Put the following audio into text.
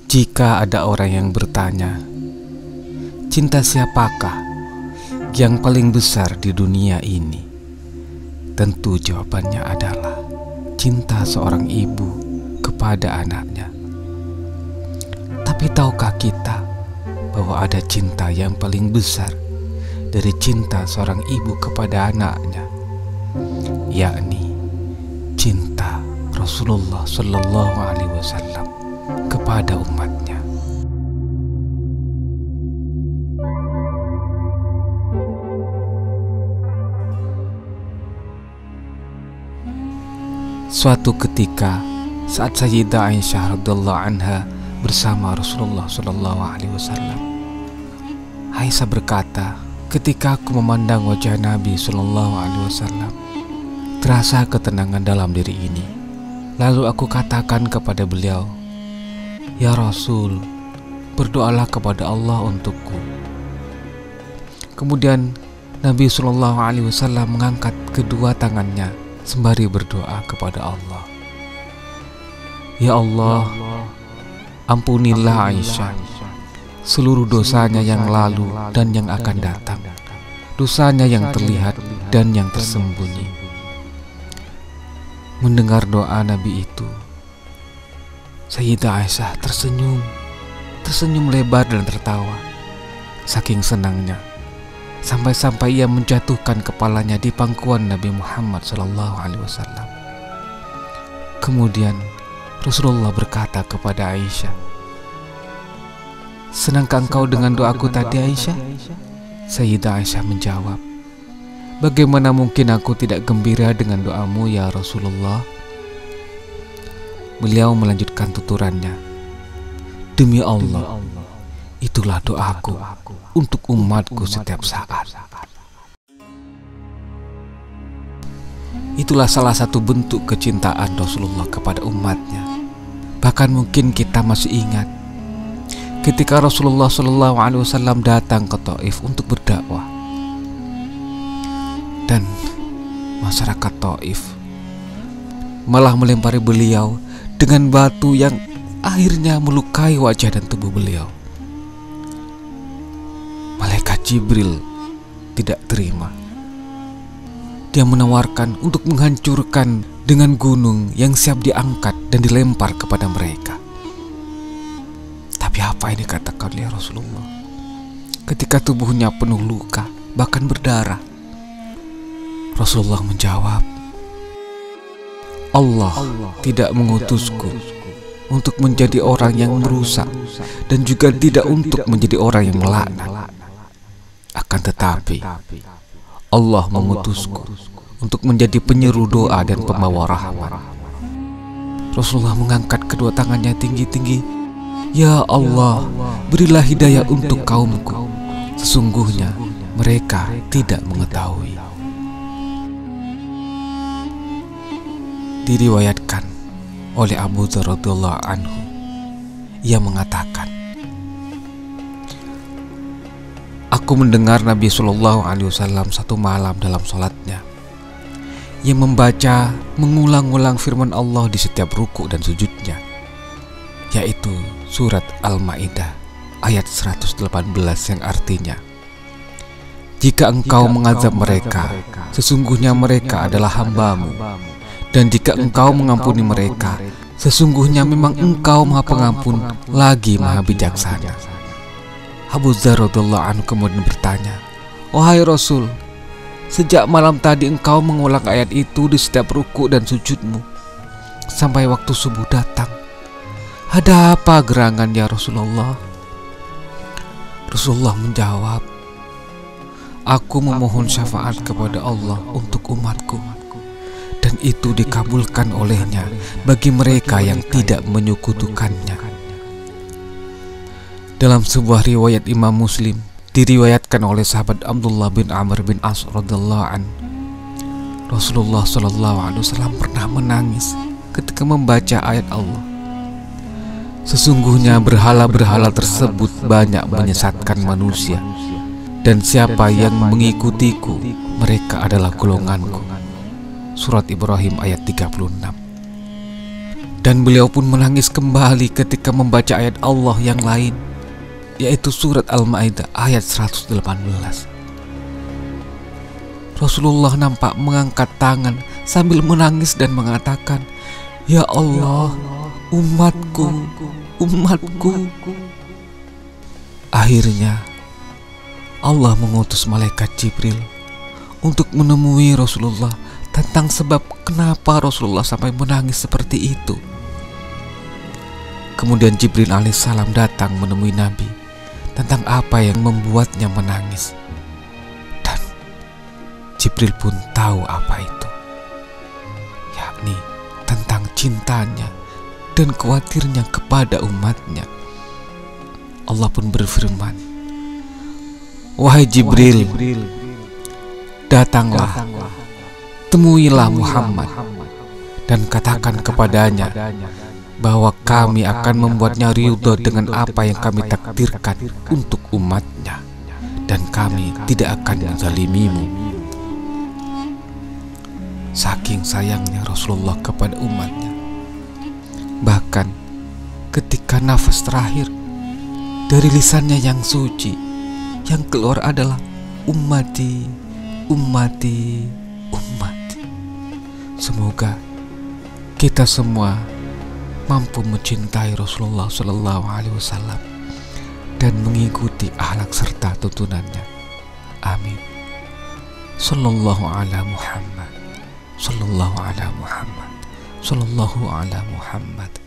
Jika ada orang yang bertanya, cinta siapakah yang paling besar di dunia ini? Tentu jawabannya adalah cinta seorang ibu kepada anaknya. Tapi tahukah kita bahwa ada cinta yang paling besar dari cinta seorang ibu kepada anaknya, yakni cinta Rasulullah Shallallahu Alaihi Wasallam kepada umatnya. Suatu ketika saat Sayyidah Aisyah radhiyallahu anha bersama Rasulullah Shallallahu Alaihi Wasallam, Aisyah berkata, ketika aku memandang wajah Nabi Shallallahu Alaihi Wasallam, terasa ketenangan dalam diri ini. Lalu aku katakan kepada beliau, "Ya Rasul, berdoalah kepada Allah untukku." Kemudian Nabi Shallallahu Alaihi Wasallam mengangkat kedua tangannya sembari berdoa kepada Allah, "Ya Allah, ampunilah Aisyah seluruh dosanya yang lalu dan yang akan datang, dosanya yang terlihat dan yang tersembunyi." Mendengar doa Nabi itu, Sayyidah Aisyah tersenyum lebar dan tertawa. Saking senangnya, sampai-sampai ia menjatuhkan kepalanya di pangkuan Nabi Muhammad SAW. Kemudian Rasulullah berkata kepada Aisyah, "Senangkah engkau dengan doaku tadi, Aisyah?" Sayyidah Aisyah menjawab, "Bagaimana mungkin aku tidak gembira dengan doamu ya Rasulullah?" Beliau melanjutkan tuturannya, "Demi Allah, itulah doaku untuk umatku setiap saat." Itulah salah satu bentuk kecintaan Rasulullah kepada umatnya. Bahkan mungkin kita masih ingat ketika Rasulullah SAW datang ke Taif untuk berdakwah, dan masyarakat Taif malah melempari beliau dengan batu yang akhirnya melukai wajah dan tubuh beliau. Malaikat Jibril tidak terima. Dia menawarkan untuk menghancurkan dengan gunung yang siap diangkat dan dilempar kepada mereka. Tapi apa yang dikatakan oleh Rasulullah ketika tubuhnya penuh luka, bahkan berdarah? Rasulullah menjawab, Allah tidak mengutusku untuk menjadi orang yang merusak dan juga tidak untuk menjadi orang yang melaknat. Akan tetapi Allah mengutusku untuk menjadi penyeru doa dan pembawa rahmat. Rasulullah mengangkat kedua tangannya tinggi-tinggi, "Ya Allah, berilah hidayah untuk kaumku. Sesungguhnya mereka tidak mengetahui." Diriwayatkan oleh Abu Dzar radhiyallahu anhu, ia mengatakan, "Aku mendengar Nabi Shallallahu Alaihi Wasallam satu malam dalam sholatnya, yang membaca mengulang-ulang firman Allah di setiap ruku dan sujudnya, yaitu surat Al-Maidah ayat 118 yang artinya, jika engkau mengazab mereka, sesungguhnya mereka adalah hambamu. Dan jika engkau mengampuni mereka, sesungguhnya memang engkau maha pengampun lagi maha bijaksana." Abu Dzar radhiyallahu anhu kemudian bertanya, "Wahai Rasul, sejak malam tadi engkau mengulang ayat itu di setiap ruku dan sujudmu sampai waktu subuh datang. Ada apa gerangan ya Rasulullah?" Rasulullah menjawab, "Aku memohon syafaat kepada Allah untuk umatku, dan itu dikabulkan olehnya bagi mereka yang tidak menyekutukannya." Dalam sebuah riwayat Imam Muslim, diriwayatkan oleh sahabat Abdullah bin Amr bin As radhiyallahu an, Rasulullah SAW pernah menangis ketika membaca ayat Allah, "Sesungguhnya berhala-berhala tersebut banyak menyesatkan manusia, dan siapa yang mengikutiku, mereka adalah golonganku." Surat Ibrahim ayat 36. Dan beliau pun menangis kembali ketika membaca ayat Allah yang lain, yaitu surat Al-Maidah ayat 118. Rasulullah nampak mengangkat tangan sambil menangis dan mengatakan, "Ya Allah, umatku, umatku." Akhirnya Allah mengutus malaikat Jibril untuk menemui Rasulullah tentang sebab kenapa Rasulullah sampai menangis seperti itu. Kemudian Jibril alaihissalam datang menemui Nabi tentang apa yang membuatnya menangis. Dan Jibril pun tahu apa itu, yakni tentang cintanya dan khawatirnya kepada umatnya. Allah pun berfirman, "Wahai Jibril, datanglah, temuilah Muhammad dan katakan kepadanya bahwa kami akan membuatnya ridho dengan apa yang kami takdirkan untuk umatnya, dan kami tidak akan menzalimimu." Saking sayangnya Rasulullah kepada umatnya, bahkan ketika nafas terakhir dari lisannya yang suci, yang keluar adalah ummati, ummati, ummati. Semoga kita semua mampu mencintai Rasulullah SAW dan mengikuti akhlak serta tuntunannya. Amin. Sallallahu ala Muhammad, sallallahu ala Muhammad, sallallahu ala Muhammad.